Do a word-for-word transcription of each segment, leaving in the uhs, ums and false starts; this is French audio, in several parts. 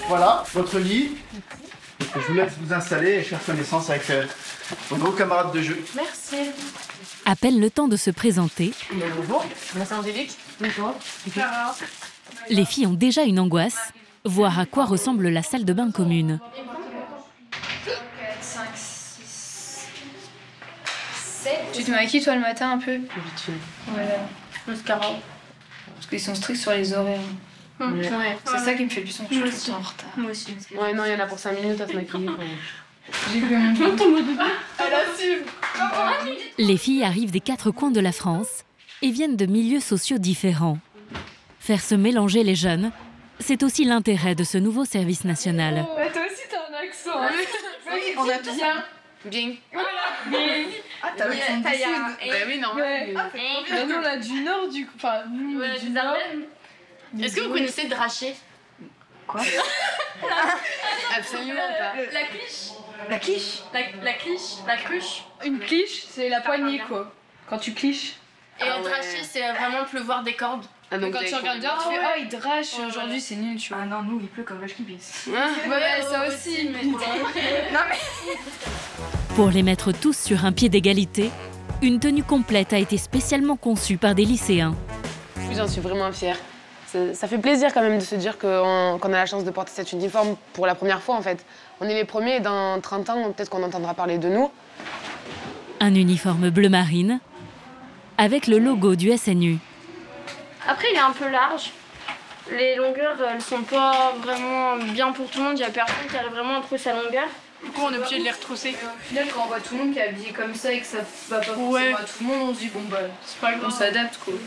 Voilà, votre lit. Je vous laisse vous installer et faire connaissance avec euh, vos nouveaux camarades de jeu. Merci. À peine le temps de se présenter. Bonjour, c'est Angélique. Bonjour. Les filles ont déjà une angoisse, voir à quoi ressemble la salle de bain commune. quatre, cinq, six, sept. Tu te maquilles toi le matin un peu? Habitué. Voilà. Mascara. Parce qu'ils sont stricts sur les horaires. Hum. Ouais. Ouais. C'est ça qui me fait le plus sentir. Je suis en retard. Moi aussi. Ouais, non, il y en a pour cinq minutes à se maquiller. J'ai vu mon Elle assume. Les filles arrivent des quatre coins de la France et viennent de milieux sociaux différents. Faire se mélanger les jeunes, c'est aussi l'intérêt de ce nouveau service national. Oh, toi aussi t'as un accent. Hein. Oui, on a tout bien. Bien. Voilà. Bien. Ah, t'as l'accent du sud. Bah oui, non. Ouais. Ah, bah nous on a du nord du coup. Enfin, nous voilà, du nord. Est-ce que vous connaissez Draché? Quoi? Absolument pas. La cliche. La quiche. La, la cliche. La cruche. Une cliche, c'est la poignée quoi. Quand tu cliches. Et ah ouais. Draché, c'est vraiment pleuvoir des cordes. Ah, donc quand tu regardes bien, tu fais ah, il drache, oh, aujourd'hui ouais. C'est nul, tu vois. Ah non, nous il pleut comme vache qui pisse. Ouais, ouais, ça aussi, mais. Non mais. Pour les mettre tous sur un pied d'égalité, une tenue complète a été spécialement conçue par des lycéens. J'en suis vraiment fière. Ça, ça fait plaisir quand même de se dire qu'on qu'on a la chance de porter cet uniforme pour la première fois en fait. On est les premiers et dans trente ans, peut-être qu'on entendra parler de nous. Un uniforme bleu marine avec le logo du S N U. Après, il est un peu large. Les longueurs, elles sont pas vraiment bien pour tout le monde. Il y a personne qui arrive vraiment à trouver sa longueur. Du coup, on est obligé de les retrousser. Au final, quand on voit tout le monde qui est habillé comme ça et que ça va pas forcément ouais. à tout le monde, on se dit bon bah, c'est pas grave, on s'adapte quoi.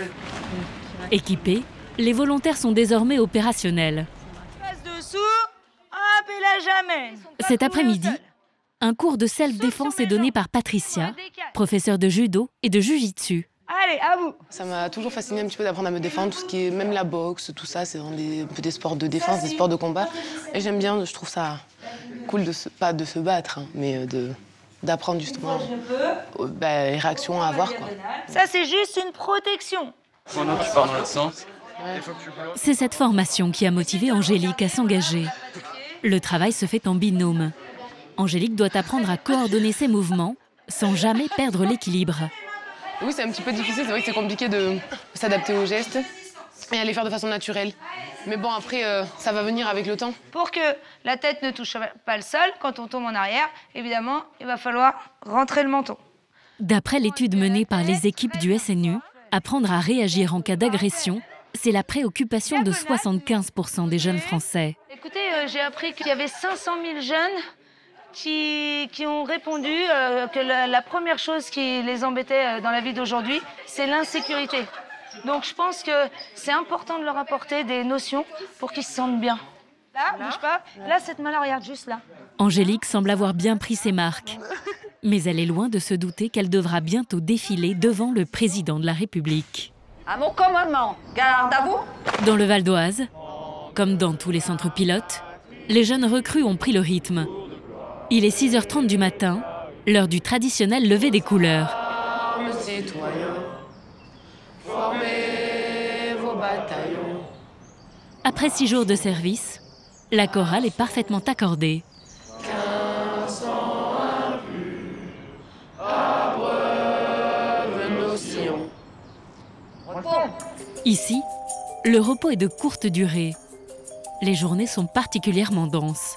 Équipés, les volontaires sont désormais opérationnels. Passe dessous, hop et là jamais. Cet après-midi, un cours de self-défense est donné par Patricia, professeure de judo et de jiu-jitsu. Allez, à vous. Ça m'a toujours fasciné un petit peu d'apprendre à me défendre, tout ce qui est même la boxe, tout ça, c'est des, un peu des sports de défense, des sports de combat. Et j'aime bien, je trouve ça cool de se, pas de se battre, hein, mais de d'apprendre justement euh, bah, les réactions à avoir, quoi. Ça c'est juste une protection. Pendant que tu pars dans l'autre sens. Ouais. C'est cette formation qui a motivé Angélique à s'engager. Le travail se fait en binôme. Angélique doit apprendre à coordonner ses mouvements sans jamais perdre l'équilibre. Oui, c'est un petit peu difficile, c'est vrai que c'est compliqué de s'adapter aux gestes et à les faire de façon naturelle. Mais bon, après, euh, ça va venir avec le temps. Pour que la tête ne touche pas le sol, quand on tombe en arrière, évidemment, il va falloir rentrer le menton. D'après l'étude menée par les équipes du S N U, apprendre à réagir en cas d'agression, c'est la préoccupation de soixante-quinze pour cent des jeunes Français. Écoutez, euh, j'ai appris qu'il y avait cinq cent mille jeunes Qui, qui ont répondu euh, que la, la première chose qui les embêtait dans la vie d'aujourd'hui, c'est l'insécurité. Donc je pense que c'est important de leur apporter des notions pour qu'ils se sentent bien. Là, bouge pas. Là, cette main-là, regarde juste là. Angélique semble avoir bien pris ses marques. Mais elle est loin de se douter qu'elle devra bientôt défiler devant le président de la République. À mon commandement, garde à vous. Dans le Val d'Oise, comme dans tous les centres pilotes, les jeunes recrues ont pris le rythme. Il est six heures trente du matin, l'heure du traditionnel lever des couleurs. Citoyens, formez vos bataillons. Après six jours de service, la chorale est parfaitement accordée. quinze ans à plus, abreuve nos sillons. Ici, le repos est de courte durée. Les journées sont particulièrement denses.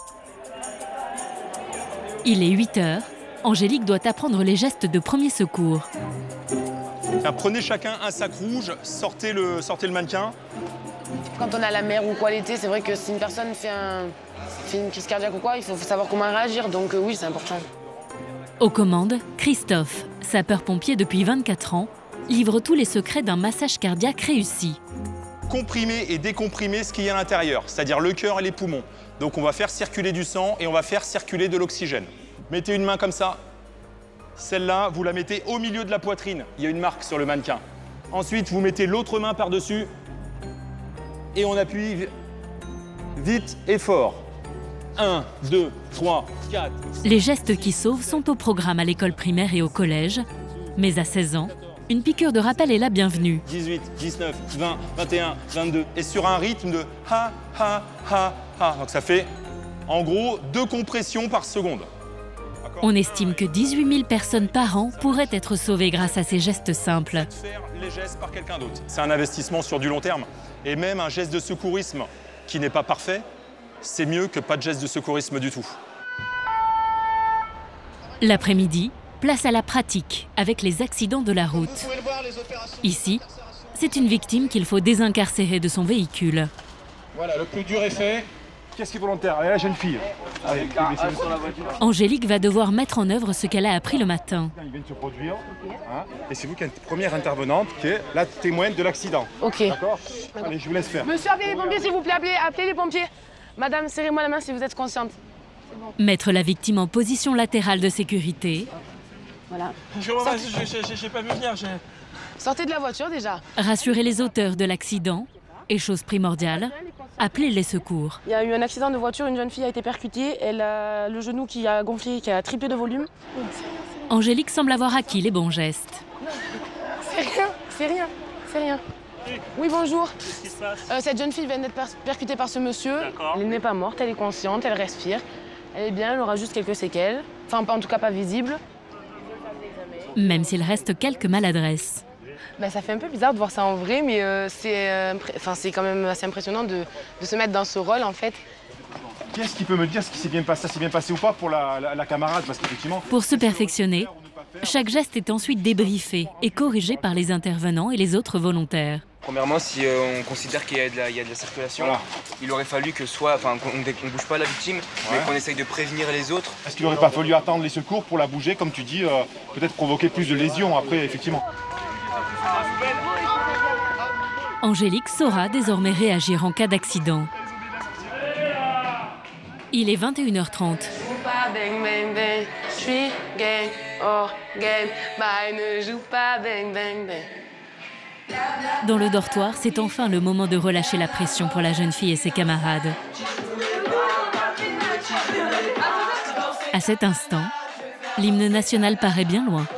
Il est huit heures. Angélique doit apprendre les gestes de premier secours. Enfin, prenez chacun un sac rouge, sortez le, sortez le mannequin. Quand on a la mer ou quoi l'été, c'est vrai que si une personne fait, un, fait une crise cardiaque ou quoi, il faut savoir comment réagir. Donc euh, oui, c'est important. Aux commandes, Christophe, sapeur-pompier depuis vingt-quatre ans, livre tous les secrets d'un massage cardiaque réussi. Comprimer et décomprimer ce qu'il y a à l'intérieur, c'est-à-dire le cœur et les poumons. Donc on va faire circuler du sang et on va faire circuler de l'oxygène. Mettez une main comme ça. Celle-là, vous la mettez au milieu de la poitrine. Il y a une marque sur le mannequin. Ensuite, vous mettez l'autre main par-dessus et on appuie vite et fort. un, deux, trois, quatre. Les gestes qui sauvent sont au programme à l'école primaire et au collège. Mais à seize ans, une piqûre de rappel est la bienvenue. dix-huit, dix-neuf, vingt, vingt et un, vingt-deux. Et sur un rythme de ha, ha, ha, Ah, donc ça fait en gros deux compressions par seconde. On estime que dix-huit mille personnes par an pourraient être sauvées grâce à ces gestes simples. Faire les gestes par quelqu'un d'autre. C'est un investissement sur du long terme. Et même un geste de secourisme qui n'est pas parfait, c'est mieux que pas de geste de secourisme du tout. L'après-midi, place à la pratique avec les accidents de la route. Ici, c'est une victime qu'il faut désincarcérer de son véhicule. Voilà, le plus dur est fait. Qu'est-ce qui est volontaire? Allez, la jeune fille. Allez, Angélique va devoir mettre en œuvre ce qu'elle a appris le matin. Il vient de se produire. Hein, et c'est vous qui êtes la première intervenante qui est la témoin de l'accident. Ok. D'accord. Allez, je vous laisse faire. Monsieur, appelez les pompiers s'il vous plaît, appelez, appelez les pompiers. Madame, serrez-moi la main si vous êtes consciente. Bon. Mettre la victime en position latérale de sécurité. Voilà. Je n'ai pas vu venir. Sortez de la voiture déjà. Rassurer les auteurs de l'accident. Et chose primordiale, appeler les secours. Il y a eu un accident de voiture, une jeune fille a été percutée, elle a le genou qui a gonflé, qui a triplé de volume. Angélique semble avoir acquis les bons gestes. C'est rien, c'est rien, c'est rien. Oui, bonjour. Qu'est-ce qui se passe? euh, Cette jeune fille vient d'être percutée par ce monsieur. Elle n'est pas morte, elle est consciente, elle respire. Elle est bien, elle aura juste quelques séquelles. Enfin, en tout cas pas visibles. Même s'il reste quelques maladresses. Ben, ça fait un peu bizarre de voir ça en vrai, mais euh, c'est euh, enfin, c'est quand même assez impressionnant de, de se mettre dans ce rôle, en fait. Qui est-ce qui peut me dire ce qui s'est bien passé, ça s'est bien passé ou pas pour la, la, la camarade? Parce qu'effectivement... Pour se perfectionner, chaque geste est ensuite débriefé et corrigé par les intervenants et les autres volontaires. Premièrement, si euh, on considère qu'il y a de la, il y a de la circulation, voilà. Il aurait fallu que soit, enfin, qu'on ne bouge pas la victime, ouais. Mais qu'on essaye de prévenir les autres. Est-ce qu'il n'aurait pas fallu attendre les secours pour la bouger, comme tu dis, euh, peut-être provoquer plus de lésions après, effectivement? Angélique saura désormais réagir en cas d'accident. Il est vingt et une heures trente. Je suis gang, oh gang, bah ne joue pas bang bang bang. Dans le dortoir, c'est enfin le moment de relâcher la pression pour la jeune fille et ses camarades. À cet instant, l'hymne national paraît bien loin.